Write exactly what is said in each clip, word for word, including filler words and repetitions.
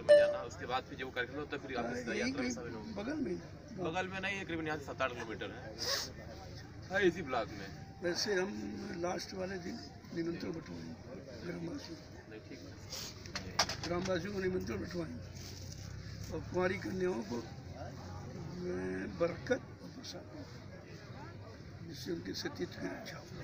मंदिर में जाना, उसके बाद फिर जब वो कार्यक्रम होता है फिर वापस यात्रा में शामिल होंगे। बगल में बगल में नहीं है, करीबन यहाँ से सात आठ किलोमीटर है, हाँ इसी ब्लॉक में। वैसे हम लास्ट वाले दिन निमंत्रण बंटवाएंगे ग्रामवासियों नहीं ठीक है, ग्रामवासियों को निमंत्रण बंटवाएंगे और कुंवारी कन्याओं को बरकत और प्रसाद जिससे उनके सतीत्व की रक्षा हो।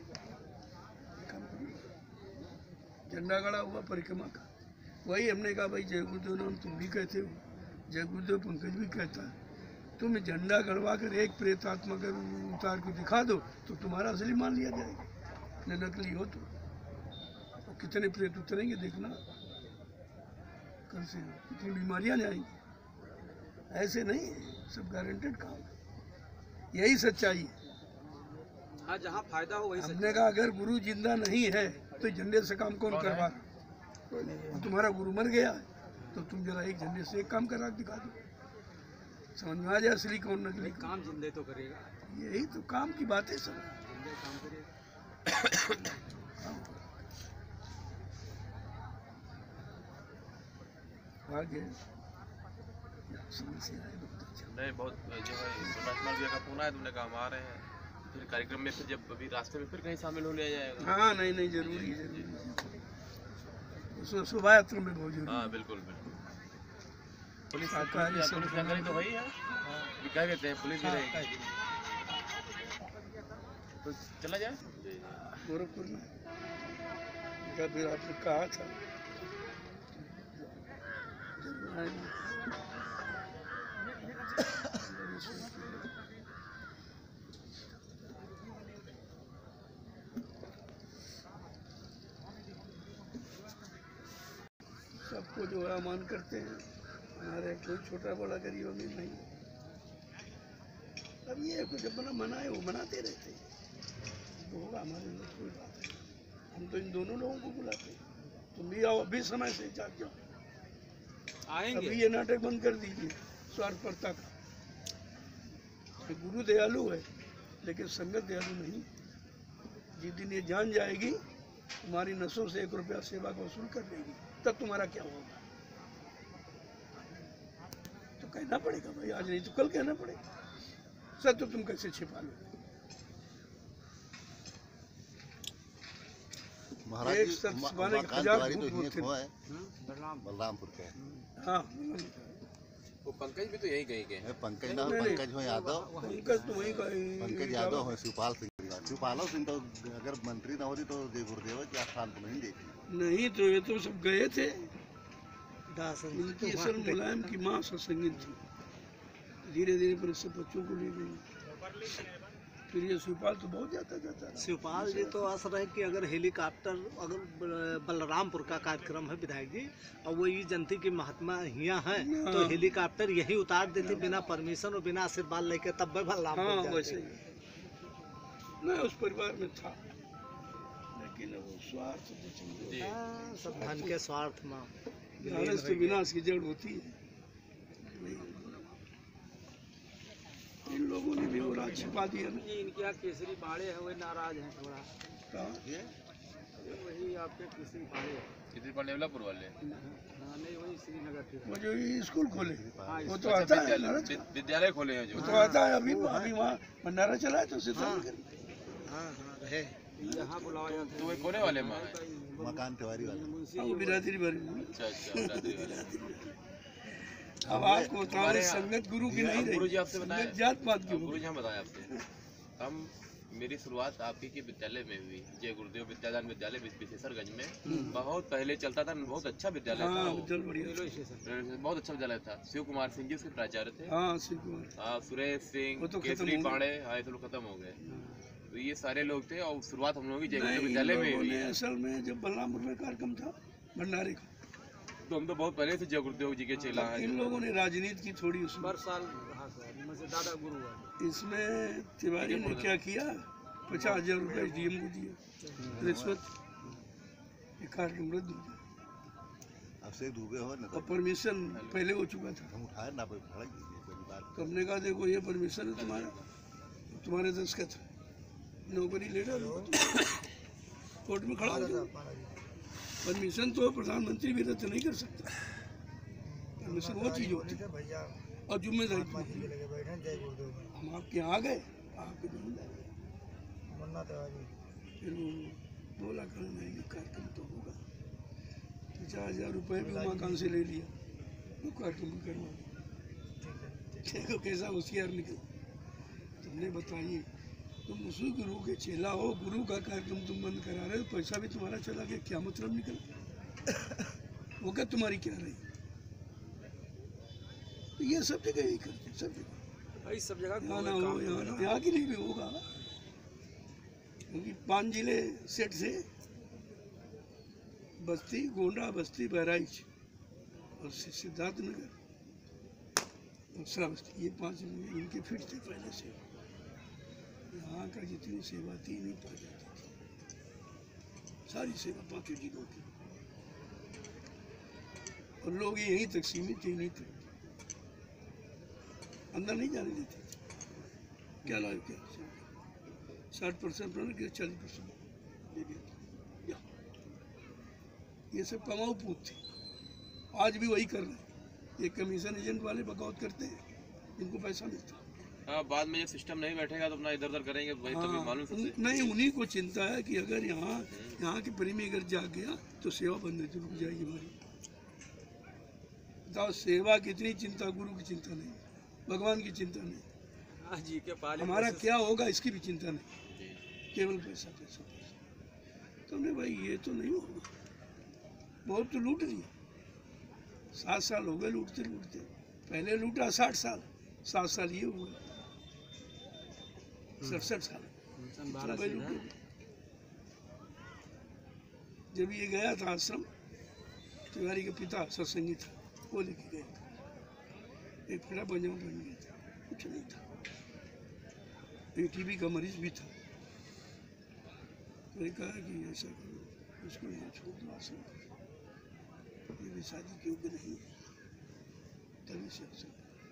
झंडा गड़ा हुआ परिक्रमा का, वही हमने कहा भाई जय गुरुदेव नाम तुम भी कहते हो, जय गुरुदेव पंकज भी कहता है, तुम झंडा गड़वा कर एक प्रेत आत्मा कर उतार के दिखा दो तो तुम्हारा असली मान लिया जाएगा, न नकली हो तो। और कितने प्रेत उतरेंगे देखना, कल से कितनी बीमारियां जाएंगी। ऐसे नहीं है, सब गारंटेड काम है, यही सच्चाई है। हाँ, जहाँ फायदा हो वही। हमने कहा अगर गुरु जिंदा नहीं है तो झंडे से काम कौन करवा रहा? तुम्हारा गुरु मर गया है तो तुम जरा एक झंडे से एक काम करा दिखा दो, समझ में आ जाए असली कौन नकली। काम जिंदे तो करेगा, यही तो काम की बात है सब। जिंदे काम करेगा। आगे समस्या है बहुत अच्छा। नहीं बहुत जो है सोनाक्षी भैया का फोन आया, तुमने कहा हम आ रहे हैं, फिर कार्यक्रम में फिर जब अभी रास्ते में फिर कहीं शामिल हो लिया जाएगा। हाँ नहीं नहीं जरूरी जरूरी शोभा यात्रा में बहुत जरूरी। हाँ बिल्कुल बिल्कुल। पुलिस शाकाहारी पुलिस जानकारी तो वही है, अभी क्या कहते हैं पुलिस भी रहेगी तो चला जाए गोरखपुर में। फिर आपने कहा था सबको जो है मान करते हैं, हमारे कोई छोटा बड़ा गरीब अमीर नहीं। अब ये कुछ अपना मना है वो मनाते रहते हैं, तो होगा हमारे लिए कोई बात है। हम तो इन दोनों लोगों को बुलाते हैं, तुम भी आओ अभी समय से जाग जाओ, आएंगे। अभी ये नाटक बंद कर दीजिए स्वार्थपरता का। गुरु दयालु है लेकिन संगत दयालु नहीं। जिस दिन ये जान जाएगी तुम्हारी नसों से एक रुपया सेवा का वसूल कर लेगी, तब तुम्हारा क्या होगा? तो कहना पड़ेगा भाई, आज नहीं तो कल कहना पड़ेगा। सर तो तुम कैसे छिपा लो? एक सच छिपाने के हजार भूत होते हैं। बलरामपुर के। हाँ वो पंकज भी तो यही कहीं के हैं। पंकज ना हो, पंकज हो यादव, पंकज तो वही का पंकज यादव हो, शिवपाल सिंह परिवार। शिवपाल सिंह तो अगर मंत्री ना होती तो जय गुरुदेव के स्थान पर नहीं देती। नहीं तो ये तो सब गए थे, इनकी असल मुलायम की माँ सत्संगी थी, धीरे धीरे पर सब बच्चों को ले गई। फिर ये शिवपाल तो बहुत जाता जाता रहा। शिवपाल जी तो असर है कि अगर हेलीकॉप्टर, अगर बलरामपुर का कार्यक्रम है विधायक जी, और वो ये जनती की महात्मा यहाँ है तो हेलीकॉप्टर यही उतार देते बिना परमिशन और बिना आशीर्वाद लेके, तब भी बलरामपुर हाँ वैसे नहीं उस परिवार में था, लेकिन वो स्वार्थ सब धन के स्वार्थ में लालच तो विनाश की जड़ होती है। इन लोगों ने भी वो राज छिपा दिया ना। इनके यहाँ केसरी बाड़े है, वही नाराज हैं थोड़ा। कहाँ? वही आपके केसरी बाड़े है, कितनी पांडेवलापुर वाले हाँ नहीं वही श्रीनगर के। वो जो ये स्कूल खोले वो तो आता है नाराज, विद्यालय खोले हैं जो वो तो आता है। अभी अभी वहाँ भंडारा चला है तो सिद्धांत हाँ हाँ रहे यहाँ बुलाया जाता है। तो वही कोने वाले माँ है, मकान तिवारी वाले। वो बिरादरी भरी। अच्छा अच्छा बिरादरी वाले। अब आपको बताओ संगत गुरु की नहीं गुरु रही, जी आपसे बताया, जात पात की। गुरु जी हम बताया आपसे, हम मेरी शुरुआत आप ही के विद्यालय में हुई, जय गुरुदेव विद्यादान विद्यालय विशेषरगंज में। बहुत पहले चलता था, बहुत अच्छा विद्यालय था, बहुत अच्छा विद्यालय था। शिव कुमार सिंह जी उसके प्राचार्य थे। हाँ शिव कुमार, हाँ सुरेश सिंह, केसरी पांडे, हाँ तो लोग खत्म हो गए। तो ये सारे लोग थे और शुरुआत हम लोगों की जय गुरुदेव विद्यालय में हुई है। असल में जब बलरामपुर में कार्यक्रम था भंडारे का, तो हम तो बहुत पहले से जय गुरुदेव जी के चेला हैं। इन लोगों ने राजनीति की थोड़ी उसमें हर साल मुझे दादा गुरु है। इसमें तिवारी ने क्या किया, पचास हजार रुपये डीएम को दिया रिश्वत, एक कार्यक्रम रद्द हो गया। अब से डूबे हो ना और परमिशन पहले हो चुका था। हम उठाए ना कोई खड़ा तो हमने कहा देखो ये परमिशन है तुम्हारा, तुम्हारे दस्तखत है, नौकरी ले डालो। कोर्ट में खड़ा हो जाओ। परमिशन तो प्रधानमंत्री भी रद्द नहीं कर सकता, परमिशन वो चीज़ होती है और जिम्मेदारी तुम्हारी। हम आपके यहाँ आ गए, आपके जिम्मेदारी फिर वो बोला कर नहीं कार्यक्रम तो होगा, पचास हजार रुपये भी वहाँ कहाँ से ले लिया, वो कार्यक्रम भी करवा। देखो कैसा होशियार निकला। तुमने बताइए, तुम उसी गुरु के चेला हो, गुरु का कार्यक्रम तुम बंद करा रहे हो, पैसा भी तुम्हारा चला गया, क्या मतलब निकला? वो क्या तुम्हारी क्या रही? तो ये सब जगह यही करते, सब जगह। भाई सब जगह यहाँ ना हो, यहाँ ना, यहाँ की नहीं भी होगा, क्योंकि पांच जिले सेट से बस्ती, गोंडा, बस्ती, बहराइच और सिद्धार्थ नगर और श्रावस्ती, ये पांच इनके फिट थे पहले से। यहाँ का जितनी सेवा थी नहीं पा जाती थी, सारी सेवा पांचों जिलों की, और लोग यहीं तक सीमित थे, नहीं थे, अंदर नहीं जाने देते थे। क्या लाभ क्या साठ परसेंट प्रण के चालीस परसेंट दे दिया। ये सब कमाऊ पूत थे, आज भी वही कर रहे हैं। ये कमीशन एजेंट वाले बगावत करते हैं, इनको पैसा मिलता है। हाँ, बाद में ये सिस्टम नहीं बैठेगा तो अपना इधर उधर करेंगे, वही तभी हाँ, मालूम सबसे। नहीं, उन्हीं को चिंता है कि अगर यहाँ यहाँ के प्रेमी अगर जाग गया तो सेवा बंद नहीं रुक जाएगी हमारी। बताओ, सेवा कितनी चिंता, गुरु की चिंता नहीं, भगवान की चिंता नहीं, हाँ जी के पाले हमारा क्या होगा इसकी भी चिंता नहीं, केवल पैसा पैसा पैसा। तुमने भाई ये तो नहीं होगा, बहुत तो लूट लिया, सात साल हो गए लूटते लूटते, पहले लूटा साठ साल, सात साल ये हुआ, सड़सठ साल इतना भाई लूटे। जब ये गया था आश्रम, तिवारी का पिता सत्संगी था, वो लेके गया था, एक फिरा बजाऊ बन गया था, कुछ नहीं था, एक टीबी का मरीज भी था। तो कहा कि ऐसा करो, उसको यहाँ छोड़ दो आश्रम, ये भी शादी के योग्य नहीं है, तभी से आश्रम।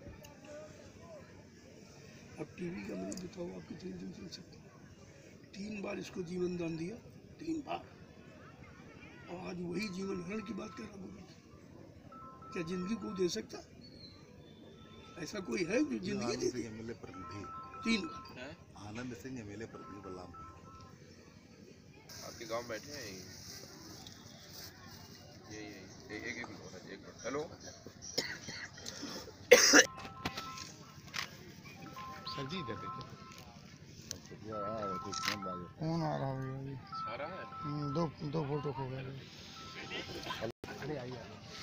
अब टीबी का मरीज बताओ आप कितने दिन चल सकते? तीन बार इसको जीवन दान दिया, तीन बार, और आज वही जीवन हरण की बात कर रहा हूँ। क्या जिंदगी को दे सकता? ऐसा कोई है जो जिंदगी दे दे? एमएलए प्रतिनिधि तीन बार। आनंद सिंह एमएलए प्रतिनिधि बलरामपुर आपके गांव में बैठे हैं यही यही यही एक एक एक मिनट एक मिनट हेलो सर जी इधर देखिए कौन आ रहा है अभी? आ रहा है हम्म, दो दो फोटो खो गए। अरे आइए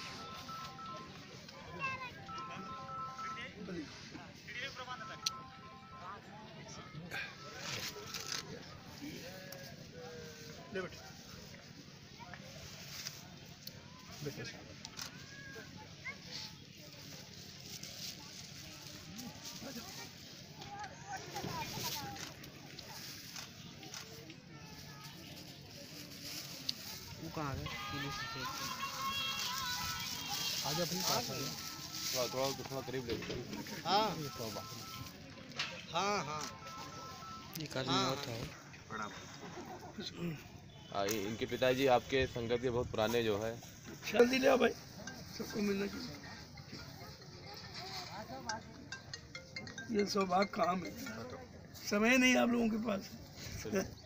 ले बेटा, बेटे वो कहाँ गए पुलिस स्टेशन? आज अपनी पास आ गया थोड़ा थोड़ा थोड़ा करीब ले हाँ ये तो बात हाँ हाँ एक आदमी और था हाँ, ये- इनके पिताजी आपके संगत के बहुत पुराने जो है। जल्दी ले आओ भाई, सबको मिलना चाहिए। ये सब काम है, समय नहीं आप लोगों के पास।